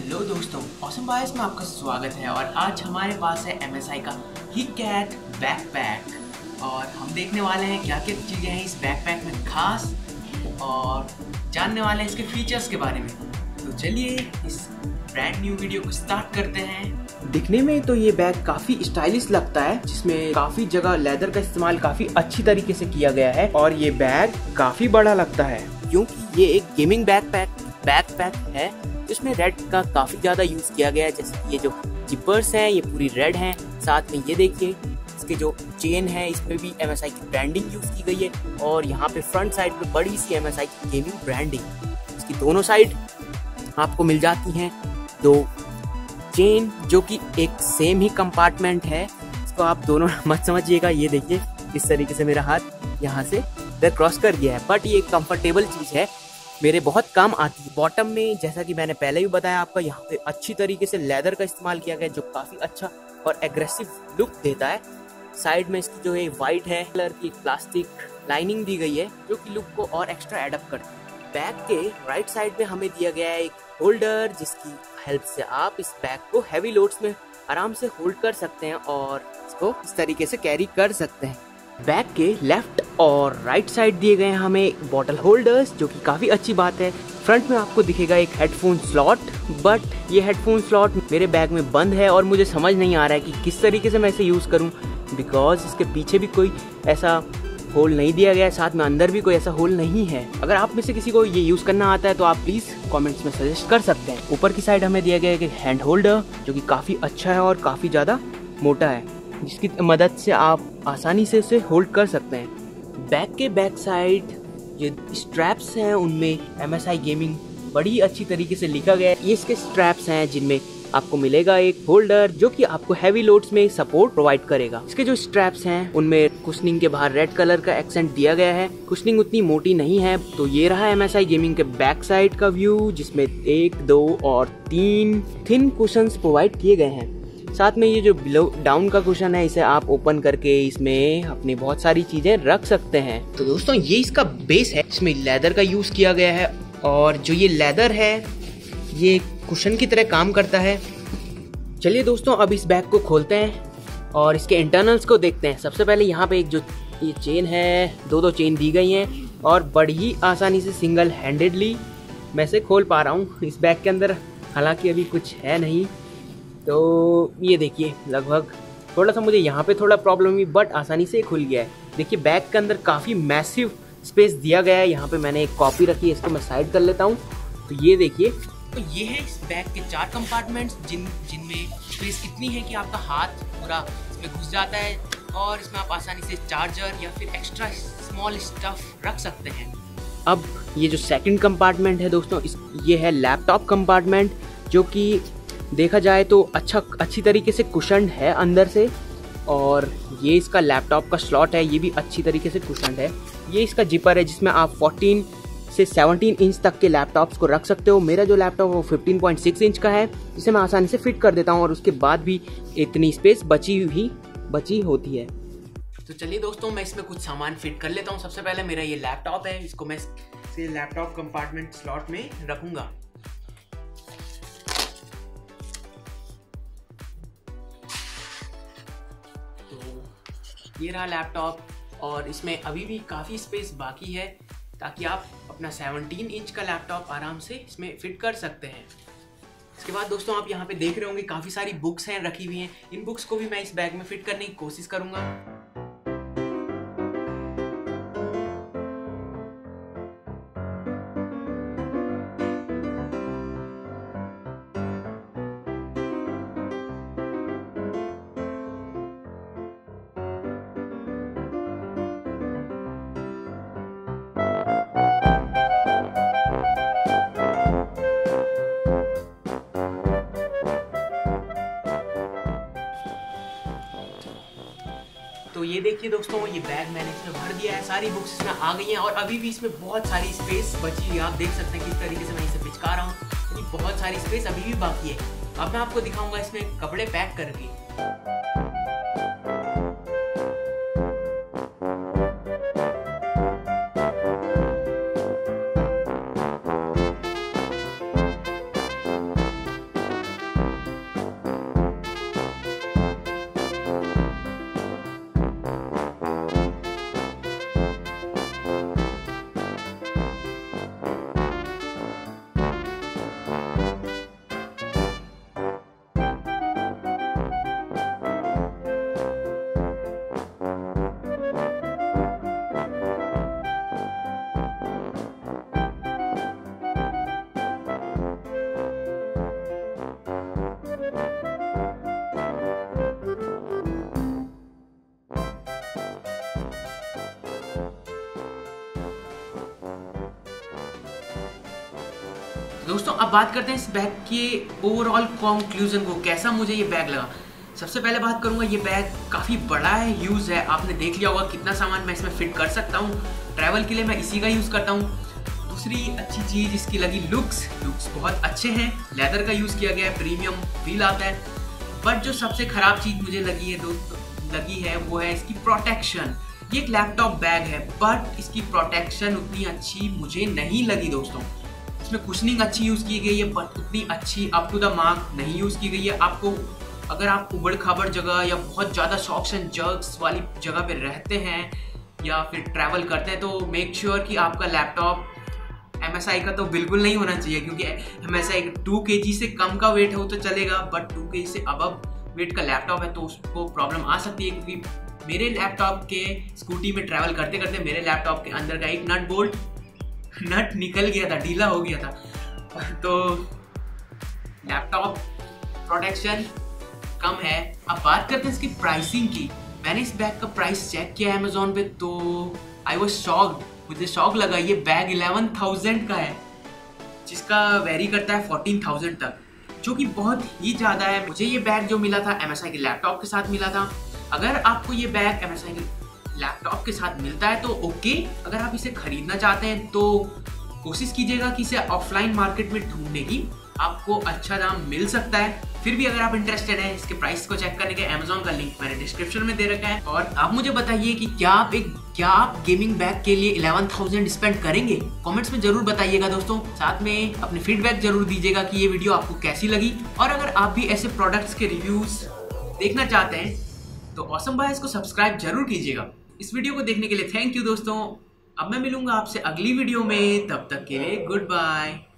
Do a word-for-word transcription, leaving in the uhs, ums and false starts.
Hello दोस्तों, awesome बायस में आपका स्वागत है। और आज हमारे पास है एम एस आई का Hecate बैकपैक और हम देखने वाले हैं क्या क्या चीज़ें हैं इस बैकपैक में खास और जानने वाले हैं इसके फीचर्स के बारे में। तो चलिए इस ब्रांड न्यू वीडियो को स्टार्ट करते हैं। दिखने में तो ये बैग काफी स्टाइलिश लगता है, जिसमें काफी जगह लेदर का इस्तेमाल काफी अच्छी तरीके से किया गया है और ये बैग काफी बड़ा लगता है क्योंकि ये एक गेमिंग बैकपैक बैकपैक है जिसमें रेड का काफी ज्यादा यूज किया गया है। जैसे ये जो जिपर्स हैं ये पूरी रेड हैं। साथ में ये देखिए इसके जो चेन है इसमें भी एम एस आई की ब्रांडिंग यूज की गई है और यहाँ पे फ्रंट साइड पे बड़ी सी एम एस आई की गेमिंग ब्रांडिंग। इसकी दोनों साइड आपको मिल जाती हैं दो चेन जो कि एक सेम ही कंपार्टमेंट है। इसको आप दोनों मत समझिएगा। ये देखिए इस तरीके से मेरा हाथ यहाँ से इधर क्रॉस कर गया है, बट ये एक कंफर्टेबल चीज़ है, मेरे बहुत काम आती है। बॉटम में जैसा कि मैंने पहले भी बताया आपका, यहाँ पे अच्छी तरीके से लेदर का इस्तेमाल किया गया है जो काफ़ी अच्छा और एग्रेसिव लुक देता है। साइड में इसकी जो है वाइट है कलर की प्लास्टिक लाइनिंग दी गई है जो कि लुक को और एक्स्ट्रा एडअप करती है। बैग के राइट साइड में हमें दिया गया है एक होल्डर जिसकी हेल्प से आप इस बैग को हैवी लोड्स में आराम से होल्ड कर सकते हैं और इसको इस तरीके से कैरी कर सकते हैं। बैग के लेफ्ट और राइट साइड दिए गए हैं हमें बॉटल होल्डर्स जो कि काफ़ी अच्छी बात है। फ्रंट में आपको दिखेगा एक हेडफोन स्लॉट, बट ये हेडफोन स्लॉट मेरे बैग में बंद है और मुझे समझ नहीं आ रहा है कि किस तरीके से मैं इसे यूज़ करूं, बिकॉज इसके पीछे भी कोई ऐसा होल नहीं दिया गया है, साथ में अंदर भी कोई ऐसा होल नहीं है। अगर आप में से किसी को ये यूज़ करना आता है तो आप प्लीज़ कमेंट्स में सजेस्ट कर सकते हैं। ऊपर की साइड हमें दिया गया है हैंड होल्डर जो कि काफ़ी अच्छा है और काफ़ी ज़्यादा मोटा है, जिसकी मदद से आप आसानी से उसे होल्ड कर सकते हैं। बैग के बैक साइड जो स्ट्रैप्स हैं उनमें एम एस आई गेमिंग बड़ी अच्छी तरीके से लिखा गया है। ये इसके स्ट्रैप्स हैं जिनमें आपको मिलेगा एक होल्डर जो कि आपको हैवी लोड्स में सपोर्ट प्रोवाइड करेगा। इसके जो स्ट्रैप्स हैं उनमें कुशनिंग के बाहर रेड कलर का एक्सेंट दिया गया है। कुशनिंग उतनी मोटी नहीं है। तो ये रहा एम एस आई गेमिंग के बैक साइड का व्यू, जिसमें एक दो और तीन थिन कुशंस प्रोवाइड किए गए हैं। साथ में ये जो बिलो डाउन का कुशन है इसे आप ओपन करके इसमें अपनी बहुत सारी चीजें रख सकते हैं। तो दोस्तों ये इसका बेस है, इसमें लेदर का यूज किया गया है और जो ये लेदर है ये कुशन की तरह काम करता है। चलिए दोस्तों अब इस बैग को खोलते हैं और इसके इंटरनल्स को देखते हैं। सबसे पहले यहाँ पे एक जो ये चेन है, दो दो चेन दी गई हैं और बड़ी ही आसानी से सिंगल हैंडेडली मैं इसे खोल पा रहा हूँ। इस बैग के अंदर हालांकि अभी कुछ है नहीं, तो ये देखिए लगभग थोड़ा सा मुझे यहाँ पे थोड़ा प्रॉब्लम हुई, बट आसानी से खुल गया है। देखिए बैग के अंदर काफ़ी मैसिव स्पेस दिया गया है। यहाँ पे मैंने एक कॉपी रखी है, इसको मैं साइड कर लेता हूँ। तो ये देखिए, तो ये है इस बैग के चार कंपार्टमेंट्स जिन जिनमें स्पेस इतनी है कि आपका हाथ पूरा इसमें घुस जाता है और इसमें आप आसानी से चार्जर या फिर एक्स्ट्रा स्मॉल स्टफ रख सकते हैं। अब ये जो सेकंड कंपार्टमेंट है दोस्तों, इस ये है लैपटॉप कंपार्टमेंट जो कि देखा जाए तो अच्छा अच्छी तरीके से कुशन्ड है अंदर से, और ये इसका लैपटॉप का स्लॉट है, ये भी अच्छी तरीके से कुशन्ड है। ये इसका जिपर है जिसमें आप चौदह से सत्रह इंच तक के लैपटॉप्स को रख सकते हो। मेरा जो लैपटॉप है वो पंद्रह पॉइंट छह इंच का है, जिसे मैं आसानी से फिट कर देता हूँ और उसके बाद भी इतनी स्पेस बची हुई बची होती है। तो चलिए दोस्तों मैं इसमें कुछ सामान फिट कर लेता हूँ। सबसे पहले मेरा ये लैपटॉप है, इसको मैं इसे लैपटॉप कंपार्टमेंट स्लॉट में रखूँगा। ये रहा लैपटॉप और इसमें अभी भी काफ़ी स्पेस बाकी है ताकि आप अपना सत्रह इंच का लैपटॉप आराम से इसमें फिट कर सकते हैं। इसके बाद दोस्तों आप यहाँ पे देख रहे होंगे काफ़ी सारी बुक्स हैं रखी हुई हैं। इन बुक्स को भी मैं इस बैग में फिट करने की कोशिश करूँगा। तो ये देखिए दोस्तों ये बैग मैंने इसमें भर दिया है, सारी बुक्स इसमें आ गई हैं और अभी भी इसमें बहुत सारी स्पेस बची हुई है। आप देख सकते हैं किस तरीके से मैं इसे पिचका रहा हूँ, यानी बहुत सारी स्पेस अभी भी बाकी है। अब मैं आपको दिखाऊंगा इसमें कपड़े पैक करके। दोस्तों अब बात करते हैं इस बैग के ओवरऑल कंक्लूजन को, कैसा मुझे ये बैग लगा। सबसे पहले बात करूंगा, ये बैग काफ़ी बड़ा है, यूज़ है। आपने देख लिया होगा कितना सामान मैं इसमें फिट कर सकता हूँ। ट्रैवल के लिए मैं इसी का यूज़ करता हूँ। दूसरी अच्छी चीज़ इसकी लगी लुक्स लुक्स बहुत अच्छे हैं। लेदर का यूज़ किया गया है, प्रीमियम फील आता है। बट जो सबसे ख़राब चीज़ मुझे लगी है दोस्तों लगी है वो है इसकी प्रोटेक्शन। ये एक लैपटॉप बैग है बट इसकी प्रोटेक्शन उतनी अच्छी मुझे नहीं लगी दोस्तों। इसमें कुशनिंग अच्छी यूज़ की गई है बट उतनी अच्छी अप टू द मार्क नहीं यूज़ की गई है। आपको अगर आप उबड़ खाबड़ जगह या बहुत ज़्यादा शॉक्स एंड जर्क्स वाली जगह पे रहते हैं या फिर ट्रैवल करते हैं तो मेक श्योर sure कि आपका लैपटॉप एम एस आई का तो बिल्कुल नहीं होना चाहिए, क्योंकि एम एस आई टू के जी से कम का वेट हो तो चलेगा बट टू के जी से अबव वेट का लैपटॉप है तो उसको प्रॉब्लम आ सकती है। क्योंकि मेरे लैपटॉप के स्कूटी में ट्रैवल करते करते मेरे लैपटॉप के अंदर का एक नट बोल्ट नट निकल गया था, ढीला हो गया था। तो लैपटॉप प्रोटेक्शन कम है। अब बात करते हैं इसकी प्राइसिंग की। मैंने इस बैग का प्राइस चेक किया अमेजोन पे तो आई वॉज शॉक्ड, मुझे शॉक लगा। ये बैग इलेवन थाउजेंड का है जिसका वेरी करता है फोर्टीन थाउजेंड तक, जो कि बहुत ही ज़्यादा है। मुझे ये बैग जो मिला था एम एस आई के लैपटॉप के साथ मिला था। अगर आपको ये बैग एम एस आई के लैपटॉप के साथ मिलता है तो ओके। अगर आप इसे खरीदना चाहते हैं तो कोशिश कीजिएगा कि इसे ऑफलाइन मार्केट में ढूंढने की, आपको अच्छा दाम मिल सकता है। फिर भी अगर आप इंटरेस्टेड हैं इसके प्राइस को चेक करने के, अमेजोन का लिंक मैंने डिस्क्रिप्शन में दे रखा है। और आप मुझे बताइए कि क्या आप एक क्या आप गेमिंग बैग के लिए इलेवन थाउजेंड स्पेंड करेंगे? कमेंट्स में जरूर बताइएगा दोस्तों। साथ में अपने फीडबैक जरूर दीजिएगा कि ये वीडियो आपको कैसी लगी। और अगर आप भी ऐसे प्रोडक्ट्स के रिव्यूज देखना चाहते हैं तो ऑसम बॉयज को सब्सक्राइब जरूर कीजिएगा। इस वीडियो को देखने के लिए थैंक यू दोस्तों। अब मैं मिलूंगा आपसे अगली वीडियो में, तब तक के लिए गुड बाय।